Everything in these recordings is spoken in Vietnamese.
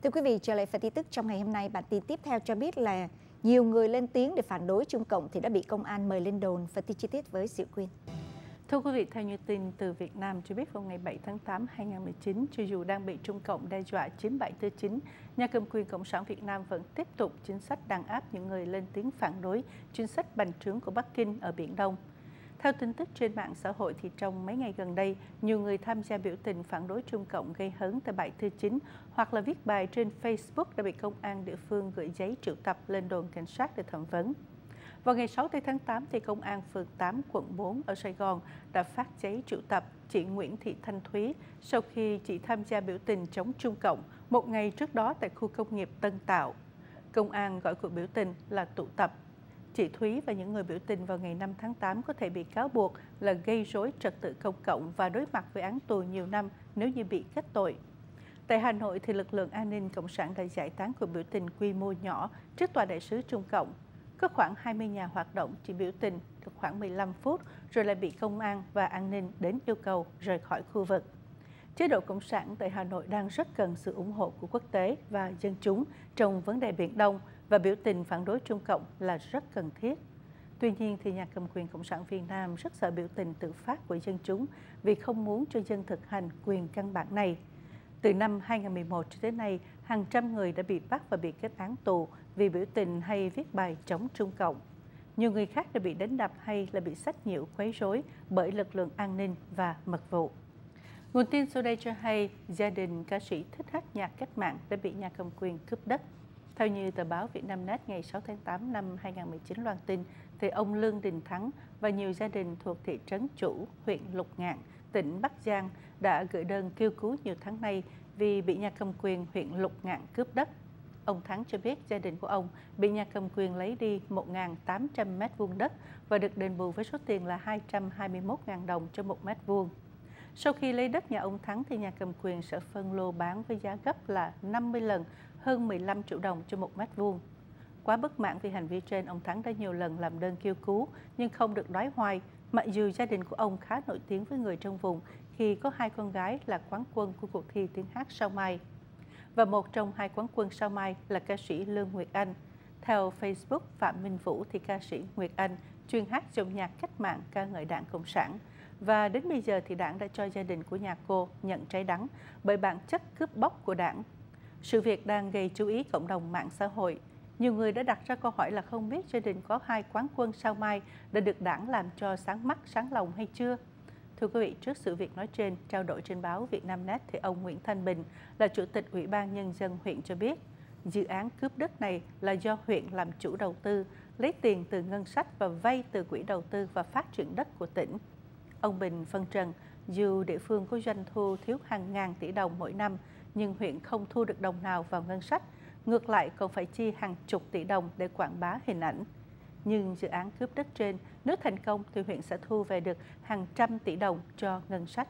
Thưa quý vị, trở lại phần tin tức trong ngày hôm nay, bản tin tiếp theo cho biết là nhiều người lên tiếng để phản đối Trung Cộng thì đã bị công an mời lên đồn. Phần tin chi tiết với Diệu Quyên. Thưa quý vị, theo như tin từ Việt Nam cho biết vào ngày 7 tháng 8 2019, cho dù đang bị Trung Cộng đe dọa chiếm bãi tư chính, nhà cầm quyền Cộng sản Việt Nam vẫn tiếp tục chính sách đàn áp những người lên tiếng phản đối chính sách bành trướng của Bắc Kinh ở Biển Đông. Theo tin tức trên mạng xã hội thì trong mấy ngày gần đây, nhiều người tham gia biểu tình phản đối Trung Cộng gây hấn tại bãi tư chính hoặc là viết bài trên Facebook đã bị công an địa phương gửi giấy triệu tập lên đồn cảnh sát để thẩm vấn. Vào ngày 6 tháng 8, thì Công an phường 8, quận 4 ở Sài Gòn đã phát giấy triệu tập chị Nguyễn Thị Thanh Thúy sau khi chị tham gia biểu tình chống Trung Cộng một ngày trước đó tại khu công nghiệp Tân Tạo. Công an gọi cuộc biểu tình là tụ tập. Chị Thúy và những người biểu tình vào ngày 5 tháng 8 có thể bị cáo buộc là gây rối trật tự công cộng và đối mặt với án tù nhiều năm nếu như bị kết tội. Tại Hà Nội, thì lực lượng an ninh Cộng sản đã giải tán cuộc biểu tình quy mô nhỏ trước tòa đại sứ Trung Cộng. Có khoảng 20 nhà hoạt động chỉ biểu tình được khoảng 15 phút rồi lại bị công an và an ninh đến yêu cầu rời khỏi khu vực. Chế độ Cộng sản tại Hà Nội đang rất cần sự ủng hộ của quốc tế và dân chúng trong vấn đề Biển Đông và biểu tình phản đối Trung Cộng là rất cần thiết. Tuy nhiên, thì nhà cầm quyền Cộng sản Việt Nam rất sợ biểu tình tự phát của dân chúng vì không muốn cho dân thực hành quyền căn bản này. Từ năm 2011 cho đến nay, hàng trăm người đã bị bắt và bị kết án tù vì biểu tình hay viết bài chống Trung Cộng. Nhiều người khác đã bị đánh đập hay là bị sách nhiễu quấy rối bởi lực lượng an ninh và mật vụ. Nguồn tin sau đây cho hay gia đình ca sĩ thích hát nhạc cách mạng đã bị nhà cầm quyền cướp đất. Theo như tờ báo Vietnamnet ngày 6 tháng 8 năm 2019 loan tin, thì ông Lương Đình Thắng và nhiều gia đình thuộc thị trấn Chủ, huyện Lục Ngạn, tỉnh Bắc Giang đã gửi đơn kêu cứu nhiều tháng nay vì bị nhà cầm quyền huyện Lục Ngạn cướp đất. Ông Thắng cho biết gia đình của ông bị nhà cầm quyền lấy đi 1.800 mét vuông đất và được đền bù với số tiền là 221.000 đồng cho 1 mét vuông. Sau khi lấy đất nhà ông Thắng thì nhà cầm quyền sẽ phân lô bán với giá gấp là 50 lần, hơn 15 triệu đồng cho 1 mét vuông. Quá bất mãn vì hành vi trên, ông Thắng đã nhiều lần làm đơn kêu cứu nhưng không được đói hoài, mặc dù gia đình của ông khá nổi tiếng với người trong vùng khi có 2 con gái là quán quân của cuộc thi tiếng hát Sao Mai. Và một trong 2 quán quân Sao Mai là ca sĩ Lương Nguyệt Anh. Theo Facebook Phạm Minh Vũ thì ca sĩ Nguyệt Anh chuyên hát dòng nhạc cách mạng ca ngợi Đảng Cộng sản. Và đến bây giờ thì Đảng đã cho gia đình của nhà cô nhận trái đắng bởi bản chất cướp bóc của Đảng. Sự việc đang gây chú ý cộng đồng mạng xã hội. Nhiều người đã đặt ra câu hỏi là không biết gia đình có 2 quán quân Sao Mai đã được Đảng làm cho sáng mắt, sáng lòng hay chưa? Thưa quý vị, trước sự việc nói trên, trao đổi trên báo Vietnamnet thì ông Nguyễn Thanh Bình là Chủ tịch Ủy ban Nhân dân huyện cho biết dự án cướp đất này là do huyện làm chủ đầu tư, lấy tiền từ ngân sách và vay từ Quỹ đầu tư và phát triển đất của tỉnh. Ông Bình phân trần, dù địa phương có doanh thu thiếu hàng ngàn tỷ đồng mỗi năm, nhưng huyện không thu được đồng nào vào ngân sách, ngược lại còn phải chi hàng chục tỷ đồng để quảng bá hình ảnh. Nhưng dự án cướp đất trên, nếu thành công thì huyện sẽ thu về được hàng trăm tỷ đồng cho ngân sách.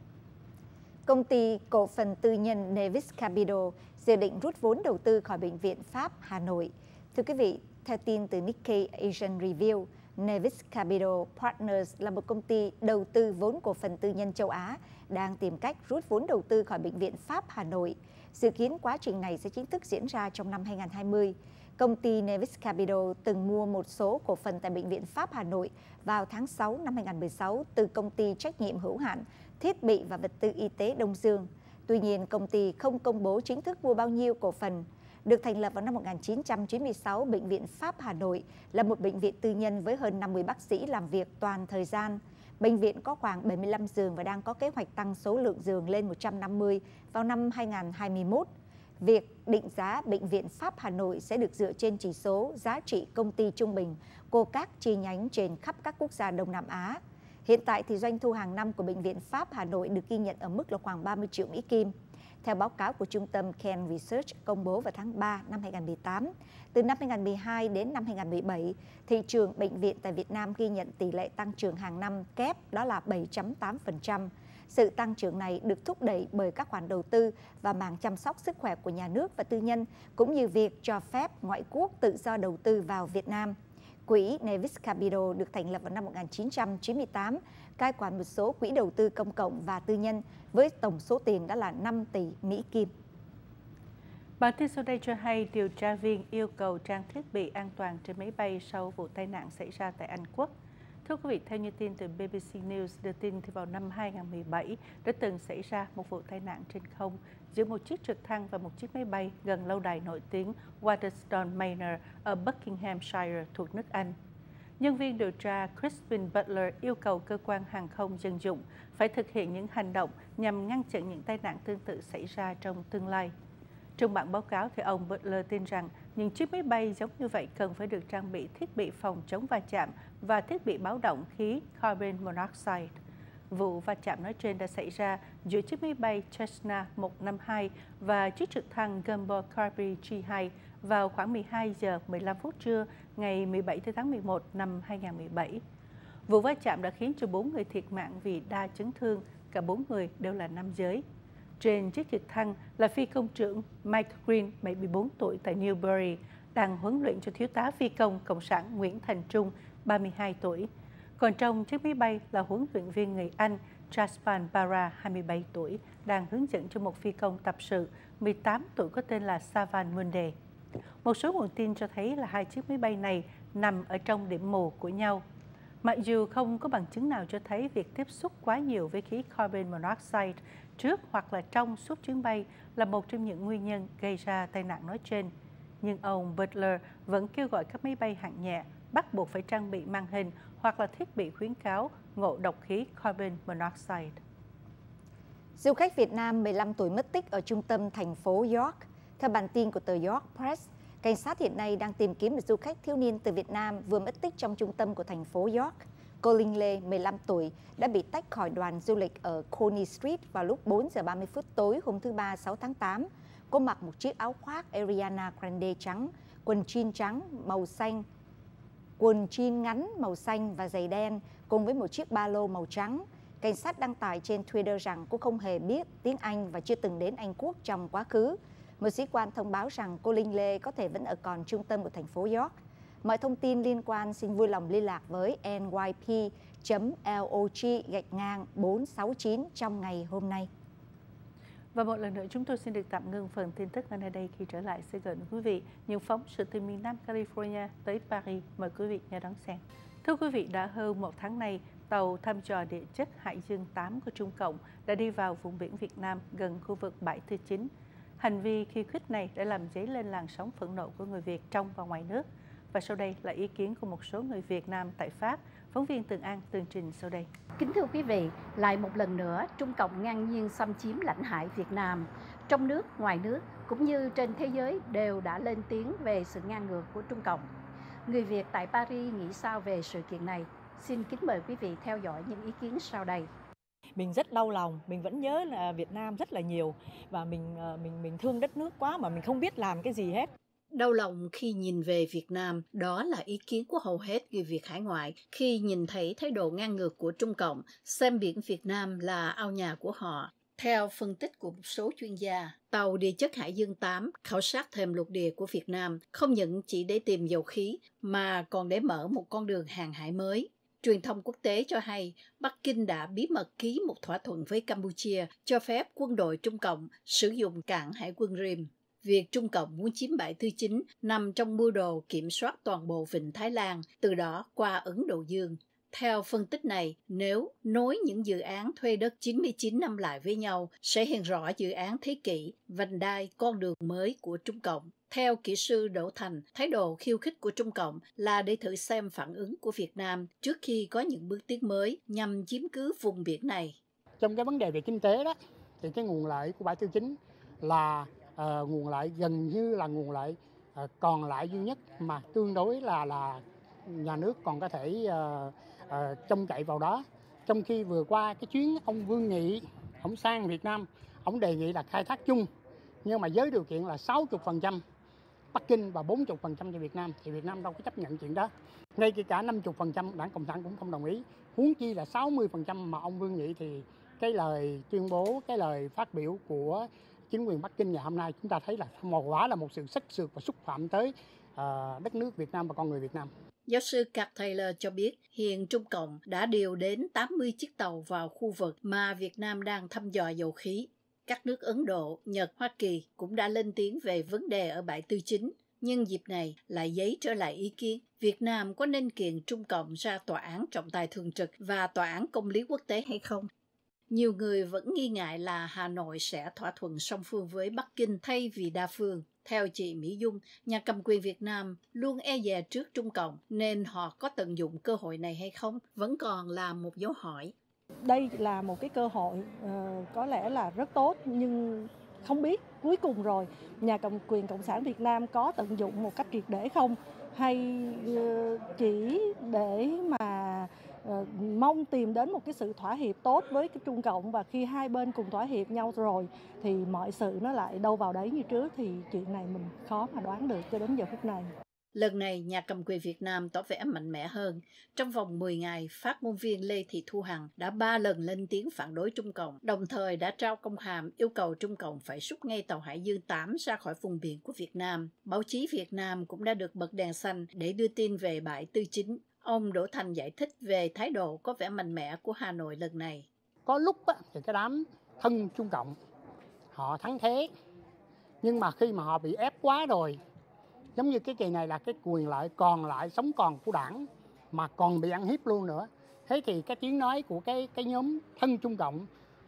Công ty cổ phần tư nhân Nevis Capital dự định rút vốn đầu tư khỏi Bệnh viện Pháp Hà Nội. Thưa quý vị, theo tin từ Nikkei Asian Review, Nevis Capital Partners là một công ty đầu tư vốn cổ phần tư nhân châu Á đang tìm cách rút vốn đầu tư khỏi Bệnh viện Pháp Hà Nội. Dự kiến quá trình này sẽ chính thức diễn ra trong năm 2020. Công ty Nevis Capital từng mua một số cổ phần tại Bệnh viện Pháp Hà Nội vào tháng 6 năm 2016 từ công ty trách nhiệm hữu hạn Thiết bị và Vật tư Y tế Đông Dương. Tuy nhiên, công ty không công bố chính thức mua bao nhiêu cổ phần. Được thành lập vào năm 1996, Bệnh viện Pháp Hà Nội là một bệnh viện tư nhân với hơn 50 bác sĩ làm việc toàn thời gian. Bệnh viện có khoảng 75 giường và đang có kế hoạch tăng số lượng giường lên 150 vào năm 2021. Việc định giá Bệnh viện Pháp Hà Nội sẽ được dựa trên chỉ số giá trị công ty trung bình của các chi nhánh trên khắp các quốc gia Đông Nam Á. Hiện tại thì doanh thu hàng năm của Bệnh viện Pháp Hà Nội được ghi nhận ở mức là khoảng 30 triệu Mỹ Kim. Theo báo cáo của trung tâm Ken Research công bố vào tháng 3 năm 2018, từ năm 2012 đến năm 2017, thị trường bệnh viện tại Việt Nam ghi nhận tỷ lệ tăng trưởng hàng năm kép đó là 7.8%. Sự tăng trưởng này được thúc đẩy bởi các khoản đầu tư và mảng chăm sóc sức khỏe của nhà nước và tư nhân, cũng như việc cho phép ngoại quốc tự do đầu tư vào Việt Nam. Quỹ Nevis Capital được thành lập vào năm 1998, cai quản một số quỹ đầu tư công cộng và tư nhân với tổng số tiền đã là 5 tỷ Mỹ Kim. Bản tin sau đây cho hay điều tra viên yêu cầu trang thiết bị an toàn trên máy bay sau vụ tai nạn xảy ra tại Anh Quốc. Thưa quý vị, theo như tin từ BBC News đưa tin thì vào năm 2017 đã từng xảy ra một vụ tai nạn trên không giữa một chiếc trực thăng và một chiếc máy bay gần lâu đài nổi tiếng Waterstone Manor ở Buckinghamshire thuộc nước Anh. Nhân viên điều tra Crispin Butler yêu cầu cơ quan hàng không dân dụng phải thực hiện những hành động nhằm ngăn chặn những tai nạn tương tự xảy ra trong tương lai. Trong bản báo cáo thì ông Butler tin rằng những chiếc máy bay giống như vậy cần phải được trang bị thiết bị phòng chống va chạm và thiết bị báo động khí carbon monoxide. Vụ va chạm nói trên đã xảy ra giữa chiếc máy bay Cessna 152 và chiếc trực thăng Gunboat Carby G2 vào khoảng 12 giờ 15 phút trưa ngày 17 tháng 11 năm 2017. Vụ va chạm đã khiến cho 4 người thiệt mạng vì đa chấn thương, cả 4 người đều là nam giới. Trên chiếc trực thăng là phi công trưởng Mike Green, 74 tuổi tại Newbury, đang huấn luyện cho thiếu tá phi công Cộng sản Nguyễn Thành Trung, 32 tuổi. Còn trong chiếc máy bay là huấn luyện viên người Anh Jaspan Bara, 27 tuổi, đang hướng dẫn cho một phi công tập sự 18 tuổi có tên là Savan Munde. Một số nguồn tin cho thấy là hai chiếc máy bay này nằm ở trong điểm mù của nhau. Mặc dù không có bằng chứng nào cho thấy việc tiếp xúc quá nhiều với khí carbon monoxide trước hoặc là trong suốt chuyến bay là một trong những nguyên nhân gây ra tai nạn nói trên. Nhưng ông Butler vẫn kêu gọi các máy bay hạng nhẹ bắt buộc phải trang bị màn hình hoặc là thiết bị khuyến cáo ngộ độc khí carbon monoxide. Du khách Việt Nam 15 tuổi mất tích ở trung tâm thành phố York. Theo bản tin của tờ York Press, cảnh sát hiện nay đang tìm kiếm một du khách thiếu niên từ Việt Nam vừa mất tích trong trung tâm của thành phố York. Cô Linh Lê, 15 tuổi, đã bị tách khỏi đoàn du lịch ở Coney Street vào lúc 4 giờ 30 phút tối hôm thứ Ba 6 tháng 8. Cô mặc một chiếc áo khoác Ariana Grande trắng, quần jean trắng màu xanh, quần jean ngắn màu xanh và giày đen cùng với một chiếc ba lô màu trắng. Cảnh sát đăng tải trên Twitter rằng cô không hề biết tiếng Anh và chưa từng đến Anh Quốc trong quá khứ. Một sĩ quan thông báo rằng cô Linh Lê có thể vẫn ở còn trung tâm của thành phố York. Mọi thông tin liên quan xin vui lòng liên lạc với nyp.log-469 trong ngày hôm nay. Và một lần nữa chúng tôi xin được tạm ngưng phần tin tức ngay đây. Khi trở lại sẽ gửi đến quý vị những phóng sự từ miền Nam California tới Paris. Mời quý vị nhớ đón xem. Thưa quý vị, đã hơn một tháng nay, tàu thăm dò địa chất Hải Dương 8 của Trung Cộng đã đi vào vùng biển Việt Nam gần khu vực bãi Tư Chính. Hành vi khiêu khích này đã làm dấy lên làn sóng phẫn nộ của người Việt trong và ngoài nước. Và sau đây là ý kiến của một số người Việt Nam tại Pháp. Phóng viên Tường An tường trình sau đây. Kính thưa quý vị, lại một lần nữa, Trung Cộng ngang nhiên xâm chiếm lãnh hải Việt Nam. Trong nước, ngoài nước, cũng như trên thế giới đều đã lên tiếng về sự ngang ngược của Trung Cộng. Người Việt tại Paris nghĩ sao về sự kiện này? Xin kính mời quý vị theo dõi những ý kiến sau đây. Mình rất đau lòng, mình vẫn nhớ là Việt Nam rất là nhiều và mình thương đất nước quá mà mình không biết làm cái gì hết. Đau lòng khi nhìn về Việt Nam, đó là ý kiến của hầu hết người Việt hải ngoại khi nhìn thấy thái độ ngang ngược của Trung Cộng, xem biển Việt Nam là ao nhà của họ. Theo phân tích của một số chuyên gia, tàu địa chất Hải Dương 8 khảo sát thềm lục địa của Việt Nam không những chỉ để tìm dầu khí mà còn để mở một con đường hàng hải mới. Truyền thông quốc tế cho hay Bắc Kinh đã bí mật ký một thỏa thuận với Campuchia cho phép quân đội Trung Cộng sử dụng cảng hải quân Rim. Việc Trung Cộng muốn chiếm bãi Tư Chính nằm trong mưu đồ kiểm soát toàn bộ vịnh Thái Lan, từ đó qua Ấn Độ Dương. Theo phân tích này, nếu nối những dự án thuê đất 99 năm lại với nhau, sẽ hiện rõ dự án thế kỷ, vành đai con đường mới của Trung Cộng. Theo kỹ sư Đỗ Thành, thái độ khiêu khích của Trung Cộng là để thử xem phản ứng của Việt Nam trước khi có những bước tiến mới nhằm chiếm cứ vùng biển này. Trong cái vấn đề về kinh tế đó, thì cái nguồn lợi của bãi Tư Chính là nguồn lợi gần như là nguồn lợi còn lại duy nhất mà tương đối là nhà nước còn có thể trông cậy vào đó. Trong khi vừa qua cái chuyến ông Vương Nghị, ông sang Việt Nam, ông đề nghị là khai thác chung, nhưng mà với điều kiện là 60% Bắc Kinh và 40% cho Việt Nam, thì Việt Nam đâu có chấp nhận chuyện đó. Ngay kể cả 50% Đảng Cộng sản cũng không đồng ý, huống chi là 60% mà ông Vương Nghị. Thì cái lời tuyên bố, cái lời phát biểu của chính quyền Bắc Kinh ngày hôm nay chúng ta thấy là quả là một sự sách sược và xúc phạm tới đất nước Việt Nam và con người Việt Nam. Giáo sư Kat Taylor cho biết hiện Trung Cộng đã điều đến 80 chiếc tàu vào khu vực mà Việt Nam đang thăm dò dầu khí. Các nước Ấn Độ, Nhật, Hoa Kỳ cũng đã lên tiếng về vấn đề ở bãi tư chính. Nhưng dịp này lại giấy trở lại ý kiến Việt Nam có nên kiện Trung Cộng ra Tòa án Trọng tài Thường trực và Tòa án Công lý Quốc tế hay không? Nhiều người vẫn nghi ngại là Hà Nội sẽ thỏa thuận song phương với Bắc Kinh thay vì đa phương. Theo chị Mỹ Dung, nhà cầm quyền Việt Nam luôn e dè trước Trung Cộng nên họ có tận dụng cơ hội này hay không vẫn còn là một dấu hỏi. Đây là một cái cơ hội có lẽ là rất tốt, nhưng không biết cuối cùng rồi nhà cầm quyền Cộng sản Việt Nam có tận dụng một cách triệt để không, hay chỉ để mà mong tìm đến một cái sự thỏa hiệp tốt với cái Trung Cộng, và khi hai bên cùng thỏa hiệp nhau rồi thì mọi sự nó lại đâu vào đấy như trước, thì chuyện này mình khó mà đoán được cho đến giờ phút này. Lần này, nhà cầm quyền Việt Nam tỏ vẻ mạnh mẽ hơn. Trong vòng 10 ngày, phát ngôn viên Lê Thị Thu Hằng đã 3 lần lên tiếng phản đối Trung Cộng, đồng thời đã trao công hàm yêu cầu Trung Cộng phải rút ngay tàu Hải Dương 8 ra khỏi vùng biển của Việt Nam. Báo chí Việt Nam cũng đã được bật đèn xanh để đưa tin về bãi tư chính. Ông Đỗ Thành giải thích về thái độ có vẻ mạnh mẽ của Hà Nội lần này. Có lúc thì cái đám thân Trung Cộng họ thắng thế, nhưng mà khi mà họ bị ép quá rồi, giống như cái kỳ này là cái quyền lợi còn lại sống còn của đảng mà còn bị ăn hiếp luôn nữa. Thế thì cái tiếng nói của cái nhóm thân Trung Cộng,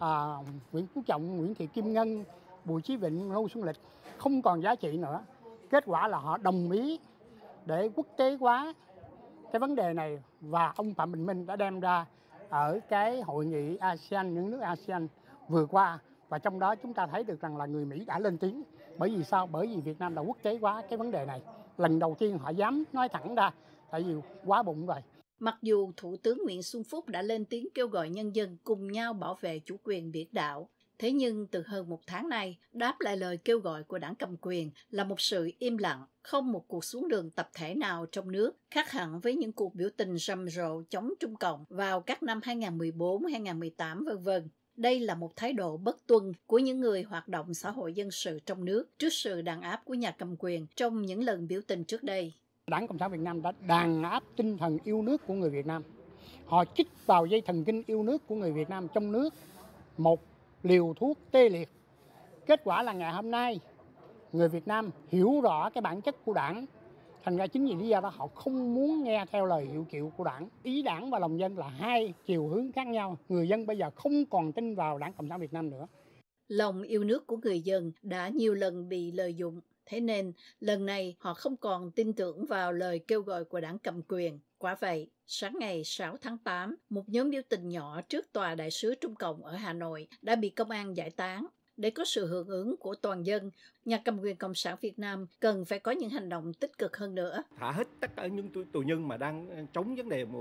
Nguyễn Phú Trọng, Nguyễn Thị Kim Ngân, Bùi Chí Vịnh, Ngô Xuân Lịch không còn giá trị nữa. Kết quả là họ đồng ý để quốc tế hóa cái vấn đề này, và ông Phạm Bình Minh đã đem ra ở cái hội nghị ASEAN, những nước ASEAN vừa qua, và trong đó chúng ta thấy được rằng là người Mỹ đã lên tiếng. Bởi vì sao? Bởi vì Việt Nam đã quốc tế hóa cái vấn đề này. Lần đầu tiên họ dám nói thẳng ra, tại vì quá bụng rồi. Mặc dù Thủ tướng Nguyễn Xuân Phúc đã lên tiếng kêu gọi nhân dân cùng nhau bảo vệ chủ quyền biển đảo, thế nhưng từ hơn 1 tháng nay, đáp lại lời kêu gọi của đảng cầm quyền là một sự im lặng, không một cuộc xuống đường tập thể nào trong nước, khác hẳn với những cuộc biểu tình rầm rộ chống Trung Cộng vào các năm 2014, 2018 v.v. Đây là một thái độ bất tuân của những người hoạt động xã hội dân sự trong nước trước sự đàn áp của nhà cầm quyền trong những lần biểu tình trước đây. Đảng Cộng sản Việt Nam đã đàn áp tinh thần yêu nước của người Việt Nam. Họ chích vào dây thần kinh yêu nước của người Việt Nam trong nước một liều thuốc tê liệt. Kết quả là ngày hôm nay, người Việt Nam hiểu rõ cái bản chất của đảng. Thành ra chính vì lý do đó họ không muốn nghe theo lời hiệu triệu của đảng. Ý đảng và lòng dân là hai chiều hướng khác nhau. Người dân bây giờ không còn tin vào Đảng Cộng sản Việt Nam nữa. Lòng yêu nước của người dân đã nhiều lần bị lợi dụng. Thế nên, lần này họ không còn tin tưởng vào lời kêu gọi của đảng cầm quyền. Quả vậy, sáng ngày 6 tháng 8, một nhóm biểu tình nhỏ trước Tòa Đại sứ Trung Cộng ở Hà Nội đã bị công an giải tán. Để có sự hưởng ứng của toàn dân, nhà cầm quyền Cộng sản Việt Nam cần phải có những hành động tích cực hơn nữa. Thả hết tất cả những tù nhân mà đang chống vấn đề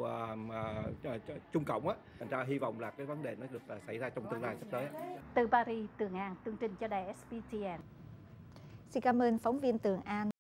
Trung Cộng á. Thành ra hy vọng là cái vấn đề nó được xảy ra trong tương lai sắp tới. Từ Paris, Tường An, tường trình cho đài SBTN. Xin cảm ơn phóng viên Tường An.